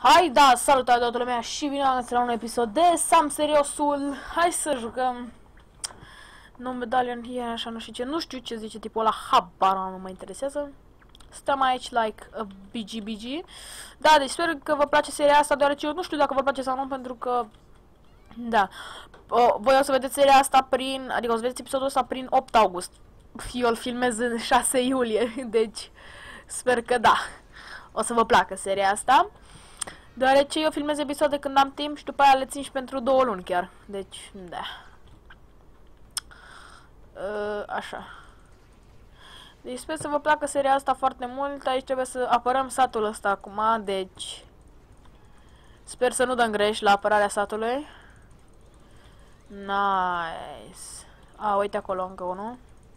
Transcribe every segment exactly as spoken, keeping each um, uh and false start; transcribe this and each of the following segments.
Hai, da, salutare toată lumea și bine am găsit la un episod de Sam Seriosul. Hai să jucăm No Medallion here, așa nu știu ce, nu știu ce zice tipul ăla, habar nu mă interesează. Stăm aici like a B G B G. Da, deci sper că vă place seria asta, deoarece eu nu știu dacă vă place sau nu, pentru că da, o, voi o să vedeți seria asta prin, adică o să vedeți episodul ăsta prin opt august. Eu îl filmez în șase iulie, deci sper că da, o să vă placă seria asta. Deoarece eu filmez episoade când am timp și după aia le țin și pentru două luni chiar. Deci, da. Uh, așa. Deci sper să vă placă seria asta foarte mult. Aici trebuie să apărăm satul ăsta acum, deci sper să nu dăm greș la apărarea satului. Nice. A, uite acolo încă unul.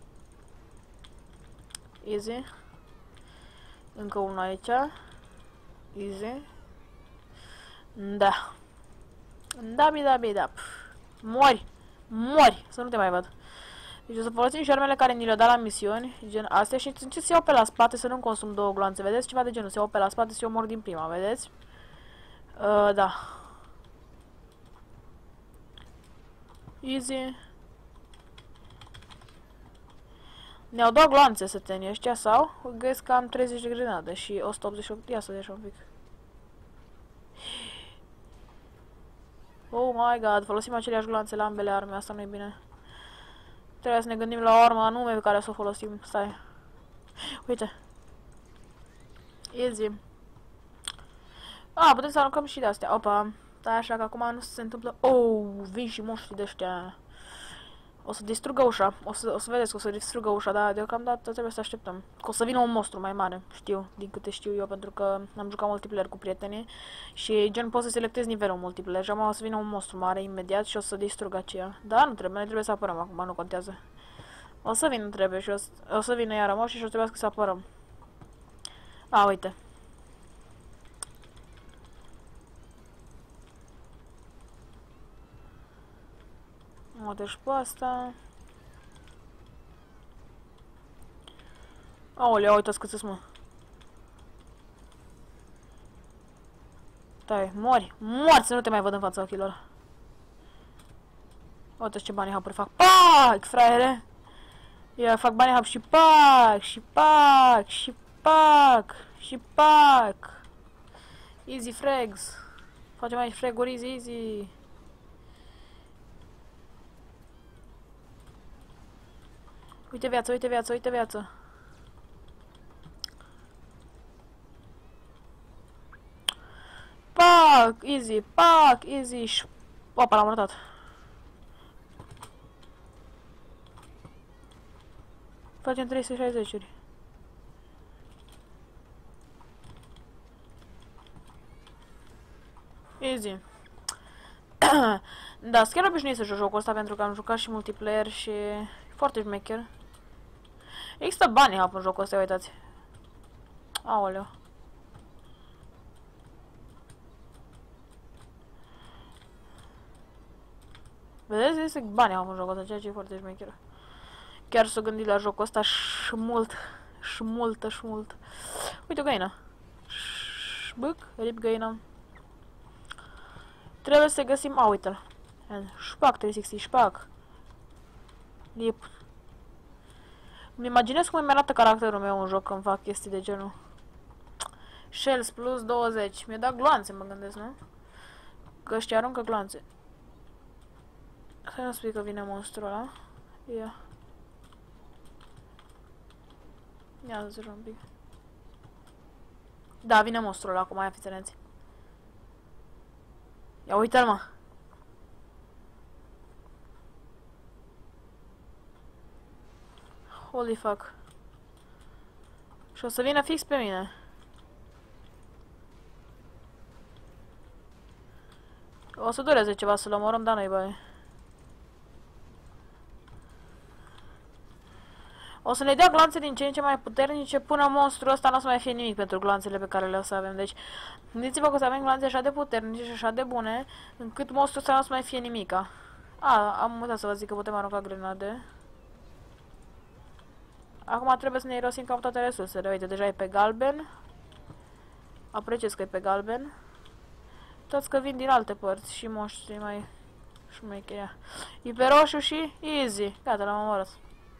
Easy. Încă unul aici. Easy. Da. Da, da, da. Mori. Mori. Să nu te mai văd. Deci o să folosim și armele care ni le-au dat la misiuni, gen astea, și încerc să iau pe la spate, să nu consum două gloanțe, vedeți? Ceva de genul, să iau pe la spate, să eu mor din prima, vedeți? Uh, da. Easy. Ne-au dat gloanțe sătenii ăștia sau? Găsesc că am treizeci de grenade și o sută optzeci și opt. Ia să deci un pic. Oh my god, folosim aceleași gloanțe la ambele arme, asta nu e bine. Trebuie să ne gândim la o armă anume pe care să o folosim. Stai. Uite. Easy. Ah, putem să aruncăm și de astea. Opa. Stai așa că acum nu se întâmplă. Oh, vin și monștri de ăștia. O să distrugă ușa. O să, o să vedeți că o să distrugă ușa, dar deocamdată trebuie să așteptăm. Că o să vină un monstru mai mare, știu, din câte știu eu, pentru că am jucat multiplayer cu prietenii și gen poți să selectezi nivelul multiplayer și o să vină un monstru mare imediat și o să distrugă aceea. Da, nu trebuie, noi trebuie să apărăm acum, nu contează. O să vină, trebuie și o să, o să vină iară moșii și o să trebuie să apărăm. A, uite. O, deci pe asta... Aolea, uitați cât mă. Stai, mori, mori să nu te mai văd în fața ochilor. Uite ce bani hapuri fac. Pac, fraiere. Ia, fac bani hap și pac, și pac, și pac, și pac. Easy frags. Facem aici fraguri easy, easy. Uite viață, uite viață, uite viață. Pac, easy, pac, easy. Și... Opa, l-am arătat. Facem trei sute șaizeci-uri. Easy. Da, chiar obișnuit să joc jocul ăsta pentru că am jucat și multiplayer și e foarte șmecher. Există bani hap în jocul ăsta, uitați. Aoleu. Vedeți? Este bani hap în jocul ăsta, ceea ce e foarte șmecher. Chiar s-o gândit la jocul ăsta și mult, și multă, și mult. Uite o găină. Băc, rip găină. Trebuie să găsim, a, uite-l. Șpac trei sute șaizeci, șpac. Lip. Îmi imaginez cum îmi arată caracterul meu în joc când fac chestii de genul. Shells plus douăzeci. Mi-a dat gloanțe, mă gândesc, nu? Că ăștia aruncă gloanțe. Hai nu spui că vine monstrul ăla. Ia. Ia să zic un pic. Da, vine monstrul ăla, acum ia fiți atenți. Ia uite-l, mă. Holy fuck. Și o să vină fix pe mine. O să dureze ceva să-l omorăm, dar nu-i băi. O să ne dea gloanțe din ce în ce mai puternice până monstrul ăsta nu o să mai fie nimic pentru gloanțele pe care le o să avem. Deci, gândiți-vă că o să avem gloanțe așa de puternice și așa de bune, încât monstrul ăsta nu o să mai fie nimica. A, am uitat să vă zic că putem arunca grenade. Acum trebuie să ne irosim cam toate resursele. Uite, deja e pe galben. Apreciez că e pe galben. Toți că vin din alte părți și monștri mai șmecheria. E pe roșu și easy. Gata, l-am omorât.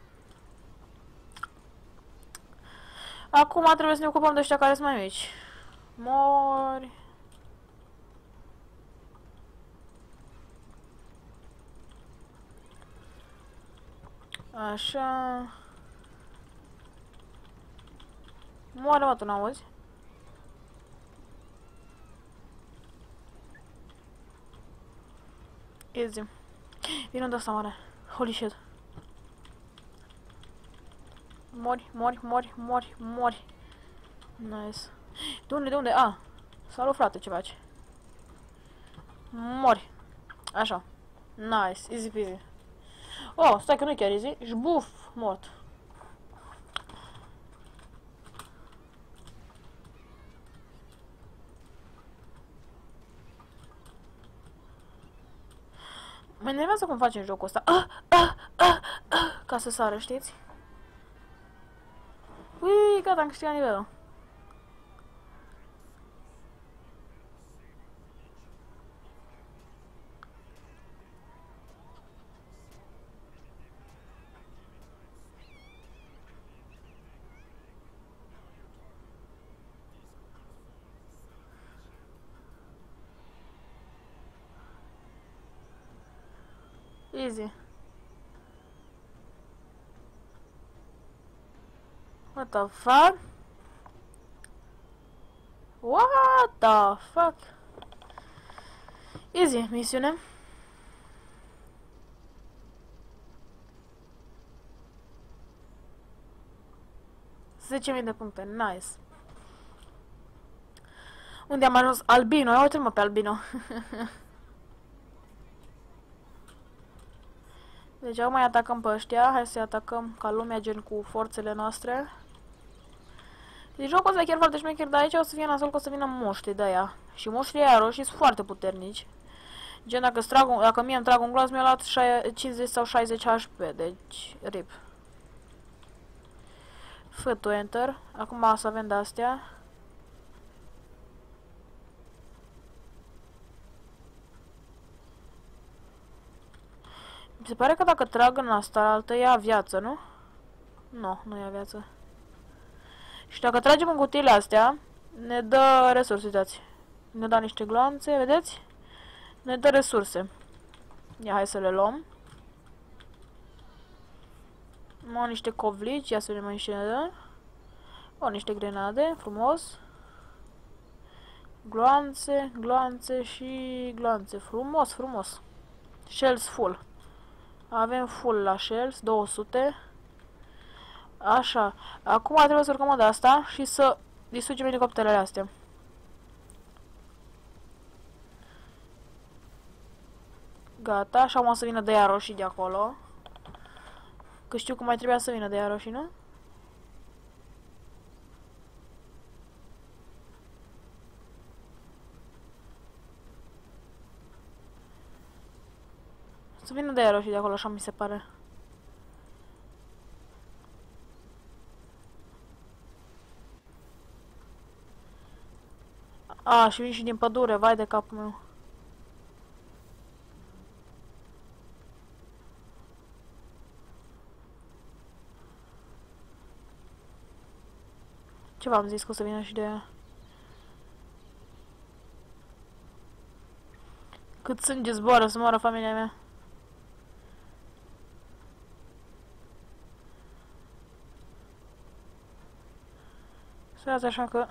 Acum trebuie să ne ocupăm de ăștia care sunt mai mici. Mori. Așa. Moare, mă, tu n-auzi? Easy. Vino de asta mare. Holy shit. Mori, mori, mori, mori, mori. Nice. De unde, de unde? Ah. Salut, frate, ce faci? Mori. Așa. Nice. Easy peasy. Oh, stai că nu e chiar easy. Jbuf. Mort. Mă enervează cum facem jocul ăsta. Ah, ah, ah, ah, ca să sară, știți? Ui, gata, am câștigat nivelul. Easy. What the fuck? What the fuck? Easy, misiune. zece mii de puncte, nice. Unde am ajuns? Albino, ia uite-mă pe Albino. Deci acum mai atacăm pe ăștia, hai să-i atacăm ca lumea, gen cu forțele noastre. Deci jocul ăsta e chiar foarte șmecher, dar aici o să fie nasol că o să vină moștri de aia. Și moștrii aia roșii sunt foarte puternici. Gen dacă, trag un, dacă mie îmi trag un glas, mi-a luat cincizeci sau șaizeci H P, deci rip. Fă tu enter, acum o să avem de-astea. Mi se pare că dacă trag în asta altă, ia viață, nu? Nu, nu ia viață. Și dacă tragem în cutiile astea, ne dă resurse, uitați. Ne dă niște gloanțe, vedeți? Ne dă resurse. Ia, hai să le luăm. Mă, niște covlici, ia să vedem mai și ne dă. O, niște grenade, frumos. Gloanțe, gloanțe și gloanțe. Frumos, frumos. Shells full. Avem full la shells, două sute. Așa. Acum trebuie să urcăm de asta și să distrugem elicopterele astea. Gata, așa o să vină de ea roșii de acolo. Că știu că mai trebuia să vină de ea roșii, nu? Să vină de ea roșii de acolo, așa mi se pare. A, și vin și din pădure, vai de capul meu. Ce v-am zis că o să vină și de ea? Cât sânge zboară să moară familia mea. Stați așa că...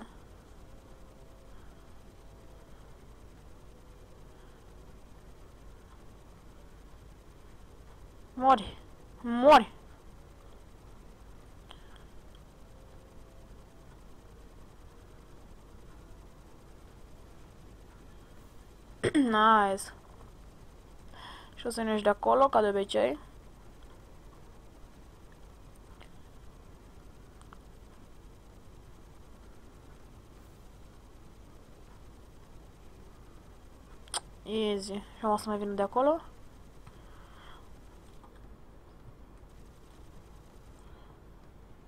Mori! Mori! Nice! Și o să ne de acolo, ca de obicei. Easy. Și am o să mai vină de acolo.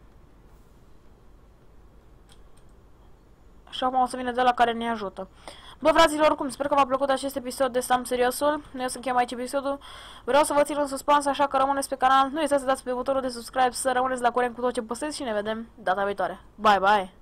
Și acum o să vină de la care ne ajută. Bă, fraților, oricum, sper că v-a plăcut acest episod de Sam Seriosul. Noi o să încheiem aici episodul. Vreau să vă țin în suspans, așa că rămâneți pe canal. Nu uitați să dați pe butonul de subscribe, să rămâneți la curent cu tot ce postez și ne vedem data viitoare. Bye, bye!